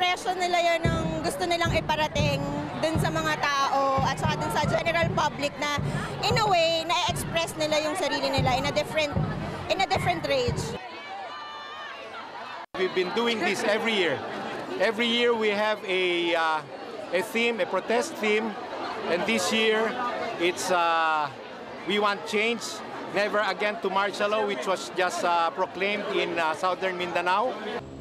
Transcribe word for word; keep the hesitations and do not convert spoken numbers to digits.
expression nila yun ng gusto nilang iparating dun sa mga tao at saka dun sa general public na in a way, na-express nila yung sarili nila in a different, in a different rage. We've been doing this every year. Every year we have a, uh, a theme, a protest theme, and this year it's uh, we want change, never again to martial law, which was just uh, proclaimed in uh, southern Mindanao.